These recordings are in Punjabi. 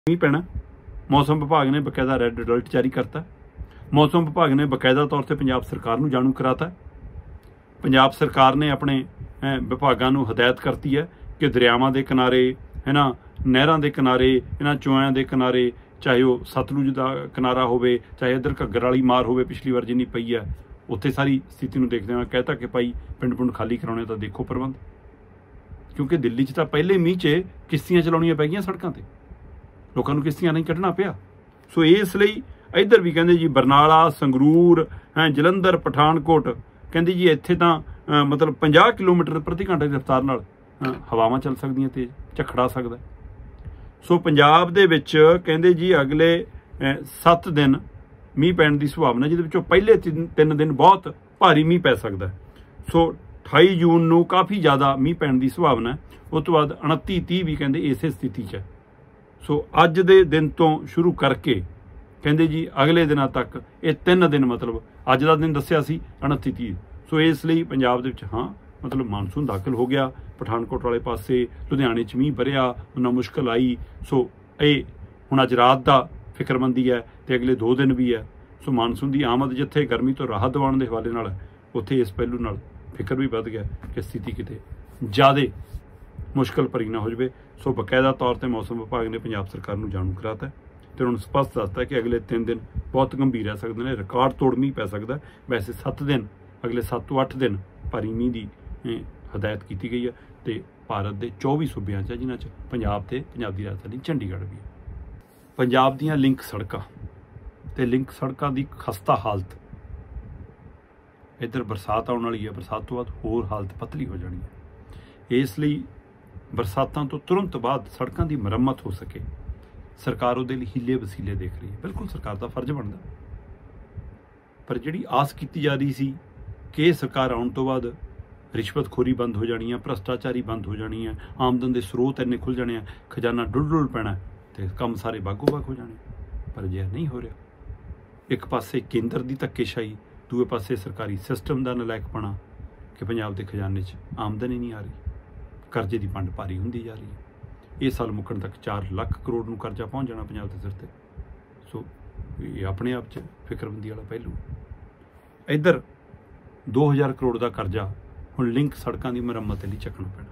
ਮੀਂਹ ਪੈਣਾ। ਮੌਸਮ ਵਿਭਾਗ ਨੇ ਬਕਾਇਦਾ ਰੈੱਡ ਅਲਰਟ ਜਾਰੀ ਕਰਤਾ। ਮੌਸਮ ਵਿਭਾਗ ਨੇ ਬਕਾਇਦਾ ਤੌਰ ਤੇ ਪੰਜਾਬ ਸਰਕਾਰ ਨੂੰ ਜਾਣੂ ਕਰਾਤਾ। ਪੰਜਾਬ ਸਰਕਾਰ ਨੇ ਆਪਣੇ ਵਿਭਾਗਾਂ ਨੂੰ ਹਦਾਇਤ ਕਰਤੀ ਹੈ ਕਿ ਦਰਿਆਵਾਂ ਦੇ ਕਿਨਾਰੇ ਇਹਨਾਂ ਨਹਿਰਾਂ ਦੇ ਕਿਨਾਰੇ ਇਹਨਾਂ ਚੋਆਂ ਦੇ ਕਿਨਾਰੇ ਚਾਹੇ ਉਹ ਸਤਲੁਜ ਦਾ ਕਿਨਾਰਾ ਹੋਵੇ ਚਾਹੇ ਇੱਧਰ ਘੱਗਰ ਵਾਲੀ ਮਾਰ ਹੋਵੇ ਪਿਛਲੀ ਵਾਰ ਜਿੰਨੀ ਪਈ ਹੈ ਉੱਥੇ ਸਾਰੀ ਸਥਿਤੀ ਨੂੰ ਦੇਖਦੇ ਹੋਏ ਕਹਿਤਾ ਕਿ ਭਾਈ ਪਿੰਡ ਖਾਲੀ ਕਰਾਉਣੇ ਤਾਂ ਦੇਖੋ ਪ੍ਰਬੰਧ, ਕਿਉਂਕਿ ਦਿੱਲੀ 'ਚ ਤਾਂ ਪਹਿਲੇ ਮੀਂਹ 'ਚ ਕਿਸ਼ਤੀਆਂ ਚਲਾਉਣੀਆਂ ਪੈ ਗਈਆਂ ਸੜਕਾਂ ਤੇ, ਲੋਕਾਂ ਨੂੰ ਕਿਸ਼ਤੀਆਂ ਨਹੀਂ ਕੱਢਣਾ ਪਿਆ। ਸੋ ਇਸ ਲਈ ਇੱਧਰ ਵੀ ਕਹਿੰਦੇ ਜੀ ਬਰਨਾਲਾ ਸੰਗਰੂਰ ਜਲੰਧਰ ਪਠਾਨਕੋਟ ਕਹਿੰਦੇ ਜੀ ਇੱਥੇ ਤਾਂ ਮਤਲਬ 50 ਕਿਲੋਮੀਟਰ ਪ੍ਰਤੀ ਘੰਟੇ ਦੀ ਰਫ਼ਤਾਰ ਨਾਲ ਹਵਾਵਾਂ ਚੱਲ ਸਕਦੀਆਂ, ਤੇਜ਼ ਝੱਖੜਾ ਸਕਦਾ। ਸੋ ਪੰਜਾਬ ਦੇ ਵਿੱਚ ਕਹਿੰਦੇ ਜੀ ਅਗਲੇ 7 ਦਿਨ ਮੀਂਹ ਪੈਣ ਦੀ ਸੰਭਾਵਨਾ, ਜਿਹਦੇ ਵਿੱਚੋਂ ਪਹਿਲੇ 3 ਦਿਨ ਬਹੁਤ ਭਾਰੀ ਮੀਂਹ ਪੈ ਸਕਦਾ। ਸੋ 28 ਜੂਨ ਨੂੰ ਕਾਫੀ ਜ਼ਿਆਦਾ ਮੀਂਹ ਪੈਣ ਦੀ ਸੰਭਾਵਨਾ। ਉਸ ਤੋਂ ਬਾਅਦ 29 30 ਵੀ ਕਹਿੰਦੇ ਇਸੇ ਸਥਿਤੀ 'ਚ ਹੈ। ਸੋ ਅੱਜ ਦੇ ਦਿਨ ਤੋਂ ਸ਼ੁਰੂ ਕਰਕੇ ਕਹਿੰਦੇ ਜੀ ਅਗਲੇ ਦਿਨਾਂ ਤੱਕ ਇਹ 3 ਦਿਨ, ਮਤਲਬ ਅੱਜ ਦਾ ਦਿਨ ਦੱਸਿਆ ਸੀ 29 30। ਸੋ ਇਸ ਲਈ ਪੰਜਾਬ ਦੇ ਵਿੱਚ ਮਤਲਬ ਮਾਨਸੂਨ ਦਾਖਲ ਹੋ ਗਿਆ। ਪਠਾਨਕੋਟ ਵਾਲੇ ਪਾਸੇ ਲੁਧਿਆਣੇ 'ਚ ਮੀਂਹ ਵਰਿਆ, ਉਹਨਾਂ ਮੁਸ਼ਕਲ ਆਈ। ਸੋ ਇਹ ਹੁਣ ਅੱਜ ਰਾਤ ਦਾ ਫਿਕਰਮੰਦੀ ਹੈ ਤੇ ਅਗਲੇ 2 ਦਿਨ ਵੀ ਹੈ। ਸੋ ਮਾਨਸੂਨ ਦੀ ਆਮਦ ਜਿੱਥੇ ਗਰਮੀ ਤੋਂ ਰਾਹਤ ਦਿਵਾਉਣ ਦੇ ਹਵਾਲੇ ਨਾਲ ਉੱਥੇ ਇਸ ਪਹਿਲੂ ਨਾਲ ਫਿਕਰ ਵੀ ਵੱਧ ਗਿਆ ਕਿ ਸਥਿਤੀ ਕਿਤੇ ਜ਼ਿਆਦਾ ਮੁਸ਼ਕਲ ਭਰੀ ਨਾ ਹੋ ਜਾਵੇ। ਸੋ ਬਕਾਇਦਾ ਤੌਰ ਤੇ ਮੌਸਮ ਵਿਭਾਗ ਨੇ ਪੰਜਾਬ ਸਰਕਾਰ ਨੂੰ ਜਾਣੂ ਕਰਾਤਾ ਤੇ ਉਹਨਾਂ ਨੂੰ ਸਪਸ਼ਟ ਦੱਸਤਾ ਕਿ ਅਗਲੇ 3 ਦਿਨ ਬਹੁਤ ਗੰਭੀਰ ਰਹਿ ਸਕਦੇ ਨੇ, ਰਿਕਾਰਡ ਤੋੜ ਮੀਂਹ ਪੈ ਸਕਦਾ। ਵੈਸੇ 7 ਦਿਨ, ਅਗਲੇ 7 ਤੋਂ 8 ਦਿਨ ਭਾਰੀ ਮੀਂਹ ਦੀ ਹਦਾਇਤ ਕੀਤੀ ਗਈ ਹੈ ਤੇ ਭਾਰਤ ਦੇ 24 ਸੂਬਿਆਂ 'ਚ, ਜਿਨ੍ਹਾਂ 'ਚ ਪੰਜਾਬ ਤੇ ਪੰਜਾਬ ਦੀ ਰਾਜਧਾਨੀ ਚੰਡੀਗੜ੍ਹ ਵੀ ਹੈ। ਪੰਜਾਬ ਦੀਆਂ ਲਿੰਕ ਸੜਕਾਂ ਤੇ ਲਿੰਕ ਸੜਕਾਂ ਦੀ ਖਸਤਾ ਹਾਲਤ, ਇੱਧਰ ਬਰਸਾਤ ਆਉਣ ਵਾਲੀ ਹੈ, ਬਰਸਾਤ ਤੋਂ ਬਾਅਦ ਹੋਰ ਹਾਲਤ ਪਤਲੀ ਹੋ ਜਾਣੀ ਹੈ। ਇਸ ਲਈ ਬਰਸਾਤਾਂ ਤੋਂ ਤੁਰੰਤ ਬਾਅਦ ਸੜਕਾਂ ਦੀ ਮੁਰੰਮਤ ਹੋ ਸਕੇ, ਸਰਕਾਰ ਉਹਦੇ ਲਈ ਹੀਲੇ ਵਸੀਲੇ ਦੇਖ ਰਹੀ ਹੈ। ਬਿਲਕੁਲ ਸਰਕਾਰ ਦਾ ਫਰਜ਼ ਬਣਦਾ, ਪਰ ਜਿਹੜੀ ਆਸ ਕੀਤੀ ਜਾ ਰਹੀ ਸੀ ਕਿ ਇਹ ਸਰਕਾਰ ਆਉਣ ਤੋਂ ਬਾਅਦ ਰਿਸ਼ਵਤਖੋਰੀ ਬੰਦ ਹੋ ਜਾਣੀ ਹੈ, ਭ੍ਰਸ਼ਟਾਚਾਰੀ ਬੰਦ ਹੋ ਜਾਣੀ ਹੈ, ਆਮਦਨ ਦੇ ਸਰੋਤ ਇੰਨੇ ਖੁੱਲ੍ਹ ਜਾਣੇ ਆ, ਖਜ਼ਾਨਾ ਡੁੱਲ ਪੈਣਾ ਤੇ ਕੰਮ ਸਾਰੇ ਬਾਗੋ ਬਾਗ ਹੋ ਜਾਣੇ, ਪਰ ਅਜਿਹਾ ਨਹੀਂ ਹੋ ਰਿਹਾ। ਇੱਕ ਪਾਸੇ ਕੇਂਦਰ ਦੀ ਧੱਕੇਸ਼ਾਹੀ, ਦੂਏ ਪਾਸੇ ਸਰਕਾਰੀ ਸਿਸਟਮ ਦਾ ਨਲਾਇਕਪਣਾ ਕਿ ਪੰਜਾਬ ਦੇ ਖਜ਼ਾਨੇ 'ਚ ਆਮਦਨ ਹੀ ਨਹੀਂ ਆ ਰਹੀ, ਕਰਜ਼ੇ ਦੀ ਪੰਡ ਭਾਰੀ ਹੁੰਦੀ ਜਾ ਰਹੀ ਹੈ। ਇਹ ਸਾਲ ਮੁੱਕਣ ਤੱਕ 4 ਲੱਖ ਕਰੋੜ ਨੂੰ ਕਰਜ਼ਾ ਪਹੁੰਚ ਜਾਣਾ ਪੰਜਾਬ ਦੇ ਸਿਰ 'ਤੇ। ਸੋ ਇਹ ਆਪਣੇ ਆਪ 'ਚ ਫਿਕਰਮੰਦੀ ਵਾਲਾ ਪਹਿਲੂ। ਇੱਧਰ 2000 ਕਰੋੜ ਦਾ ਕਰਜ਼ਾ ਹੁਣ ਲਿੰਕ ਸੜਕਾਂ ਦੀ ਮੁਰੰਮਤ ਲਈ ਚੱਕਣਾ ਪੈਣਾ।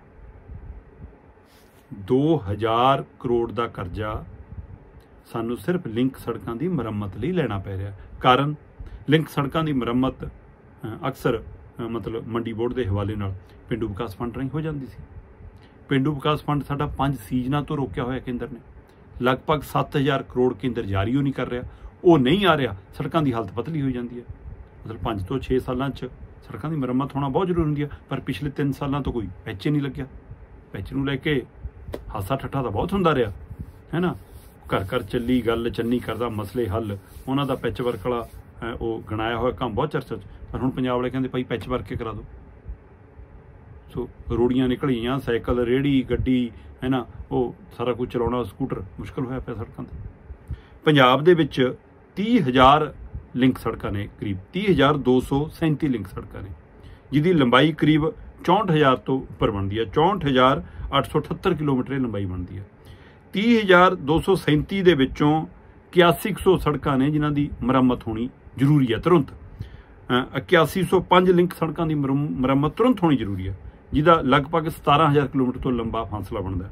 2000 ਕਰੋੜ ਦਾ ਕਰਜ਼ਾ ਸਾਨੂੰ ਸਿਰਫ ਲਿੰਕ ਸੜਕਾਂ ਦੀ ਮੁਰੰਮਤ ਲਈ ਲੈਣਾ ਪੈ ਰਿਹਾ। ਕਾਰਨ ਲਿੰਕ ਸੜਕਾਂ ਦੀ ਮੁਰੰਮਤ ਅਕਸਰ ਮਤਲਬ ਮੰਡੀ ਬੋਰਡ ਦੇ ਹਵਾਲੇ ਨਾਲ ਪੇਂਡੂ ਵਿਕਾਸ ਫੰਡ ਰਾਹੀਂ ਹੋ ਜਾਂਦੀ ਸੀ। ਪੇਂਡੂ ਵਿਕਾਸ ਫੰਡ ਸਾਡਾ 5 ਸੀਜ਼ਨਾਂ ਤੋਂ ਰੋਕਿਆ ਹੋਇਆ ਕੇਂਦਰ ਨੇ। ਲਗਭਗ 7000 ਕਰੋੜ ਕੇਂਦਰ ਜਾਰੀ ਉਹ ਨਹੀਂ ਕਰ ਰਿਹਾ, ਉਹ ਨਹੀਂ ਆ ਰਿਹਾ, ਸੜਕਾਂ ਦੀ ਹਾਲਤ ਪਤਲੀ ਹੋਈ ਜਾਂਦੀ ਹੈ। ਮਤਲਬ 5 ਤੋਂ 6 ਸਾਲਾਂ 'ਚ ਸੜਕਾਂ ਦੀ ਮੁਰੰਮਤ ਹੋਣਾ ਬਹੁਤ ਜ਼ਰੂਰੀ ਹੁੰਦੀ ਹੈ, ਪਰ ਪਿਛਲੇ 3 ਸਾਲਾਂ ਤੋਂ ਕੋਈ ਪੈਚ ਨਹੀਂ ਲੱਗਿਆ। ਪੈਚ ਨੂੰ ਲੈ ਕੇ ਹਾਸਾ ਠੱਠਾ ਤਾਂ ਬਹੁਤ ਹੁੰਦਾ ਰਿਹਾ ਹੈ ਨਾ, ਘਰ ਘਰ ਚੱਲੀ ਗੱਲ, ਚੰਨੀ ਕਰਦਾ ਮਸਲੇ ਹੱਲ, ਉਹਨਾਂ ਦਾ ਪੈਚ ਵਰਕ ਵਾਲਾ ਉਹ ਗਣਾਇਆ ਹੋਇਆ ਕੰਮ ਬਹੁਤ ਚਰਚਾ 'ਚ। ਪਰ ਹੁਣ ਪੰਜਾਬ ਵਾਲੇ ਕਹਿੰਦੇ ਭਾਈ ਪੈਚ ਵਰਕ ਕੇ ਕਰਾ ਦਿਓ। ਸੋ ਰੋੜੀਆਂ ਨਿਕਲੀਆਂ, ਸਾਈਕਲ ਰੇਹੜੀ ਗੱਡੀ ਹੈ ਨਾ, ਉਹ ਸਾਰਾ ਕੁਝ ਚਲਾਉਣਾ, ਸਕੂਟਰ ਮੁਸ਼ਕਿਲ ਹੋਇਆ ਪਿਆ ਸੜਕਾਂ 'ਤੇ। ਪੰਜਾਬ ਦੇ ਵਿੱਚ 30,000 ਲਿੰਕ ਸੜਕਾਂ ਨੇ, ਕਰੀਬ 30,237 ਲਿੰਕ ਸੜਕਾਂ ਨੇ, ਜਿਹਦੀ ਲੰਬਾਈ ਕਰੀਬ 64,000 ਤੋਂ ਉੱਪਰ ਬਣਦੀ ਹੈ। 64,878 ਕਿਲੋਮੀਟਰ ਇਹ ਲੰਬਾਈ ਬਣਦੀ ਹੈ। 30,237 ਦੇ ਵਿੱਚੋਂ 8100 ਸੜਕਾਂ ਨੇ ਜਿਨ੍ਹਾਂ ਦੀ ਮੁਰੰਮਤ ਹੋਣੀ ਜ਼ਰੂਰੀ ਹੈ ਤੁਰੰਤ। 8105 ਲਿੰਕ ਸੜਕਾਂ ਦੀ ਮੁਰੰਮਤ ਤੁਰੰਤ ਹੋਣੀ ਜ਼ਰੂਰੀ ਹੈ, ਜਿਹਦਾ ਲਗਭਗ 17000 ਕਿਲੋਮੀਟਰ ਤੋਂ ਲੰਬਾ ਫਾਸਲਾ ਬਣਦਾ।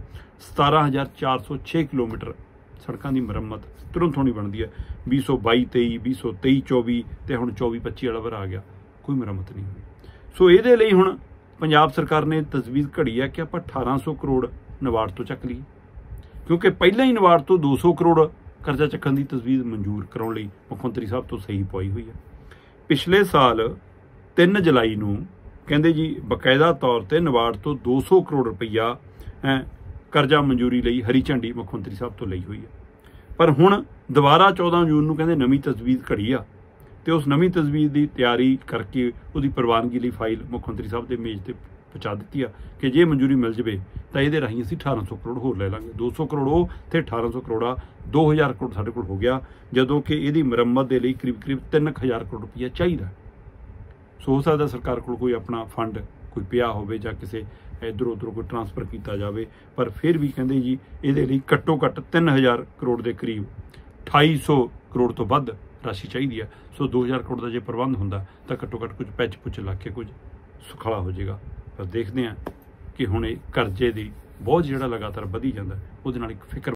17406 ਕਿਲੋਮੀਟਰ ਸੜਕਾਂ ਦੀ ਮੁਰੰਮਤ ਤੁਰੰਤ ਹੋਣੀ ਬਣਦੀ ਹੈ। 2022-23, 2023-24 ਤੇ ਹੁਣ 24-25 ਵਾਲਾ ਵਰ ਆ ਗਿਆ, ਕੋਈ ਮੁਰੰਮਤ ਨਹੀਂ ਹੋਈ। ਸੋ ਇਹਦੇ ਲਈ ਹੁਣ ਪੰਜਾਬ ਸਰਕਾਰ ਨੇ ਤਜਵੀਜ਼ ਘੜੀ ਹੈ ਕਿ ਆਪਾਂ 1800 ਕਰੋੜ ਨਬਾਰਡ ਤੋਂ ਚੱਕ ਲਈਏ, ਕਿਉਂਕਿ ਪਹਿਲਾਂ ਹੀ ਨਬਾਰਡ ਤੋਂ 200 ਕਰੋੜ ਕਰਜ਼ਾ ਚੱਕਣ ਦੀ ਤਜਵੀਜ਼ ਮਨਜ਼ੂਰ ਕਰਾਉਣ ਲਈ ਮੁੱਖ ਮੰਤਰੀ ਸਾਹਿਬ ਤੋਂ ਸਹੀ ਪਵਾਈ ਹੋਈ ਹੈ। ਪਿਛਲੇ ਸਾਲ 3 ਜੁਲਾਈ ਨੂੰ ਕਹਿੰਦੇ ਜੀ ਬਕਾਇਦਾ ਤੌਰ ਤੇ ਨਬਾਰਡ ਤੋਂ 200 ਕਰੋੜ ਰੁਪਈਆ ਕਰਜ਼ਾ ਮਨਜ਼ੂਰੀ ਲਈ ਹਰੀ ਝੰਡੀ ਮੁੱਖ ਮੰਤਰੀ ਸਾਹਿਬ ਤੋਂ ਲਈ ਹੋਈ ਹੈ। ਪਰ ਹੁਣ ਦੁਬਾਰਾ 14 ਜੂਨ ਨੂੰ ਕਹਿੰਦੇ ਨਵੀਂ ਤਜਵੀਜ਼ ਘੜੀ ਆ ਤੇ ਉਸ ਨਵੀਂ ਤਜਵੀਜ਼ ਦੀ ਤਿਆਰੀ ਕਰਕੇ ਉਹਦੀ ਪ੍ਰਵਾਨਗੀ ਲਈ ਫਾਈਲ ਮੁੱਖ ਮੰਤਰੀ ਸਾਹਿਬ ਦੇ ਮੇਜ਼ ਤੇ ਪਹੁੰਚਾ ਦਿੱਤੀ ਆ ਕਿ ਜੇ ਮਨਜ਼ੂਰੀ ਮਿਲ ਜਾਵੇ ਤਾਂ ਇਹਦੇ ਰਾਹੀਂ ਅਸੀਂ 1800 ਕਰੋੜ ਹੋਰ ਲੈ ਲਾਂਗੇ। 200 ਕਰੋੜ ਉਹ ਤੇ 1800 ਕਰੋੜ ਆ, 2000 ਕਰੋੜ ਸਾਡੇ ਕੋਲ ਹੋ ਗਿਆ, ਜਦੋਂ ਕਿ ਇਹਦੀ ਮੁਰੰਮਤ ਦੇ ਲਈ ਕਰੀਬ 3000 ਕਰੋੜ ਰੁਪਈਆ ਚਾਹੀਦਾ। ਸੋ ਹੋ ਸਕਦਾ ਸਰਕਾਰ ਕੋਲ ਕੋਈ ਆਪਣਾ ਫੰਡ ਕੋਈ ਪਿਆ ਹੋਵੇ ਜਾਂ ਕਿਸੇ इधरों उधरों कोई ट्रांसफर किया जाए। पर फिर भी कहते जी ये घट्टो घट्ट 3000 करोड़ के करीब 2800 करोड़ तो वध राशि चाहिए है। सो 2000 करोड़ का जो प्रबंध होंदा तो घट्टो घट्ट कुछ पैच पुच ला के कुछ सुखाला हो जाएगा। पर देखते हैं कि हुण कर्जे की बोझ जिहड़ा लगातार वधी जांदा, उहदे नाल एक फिक्र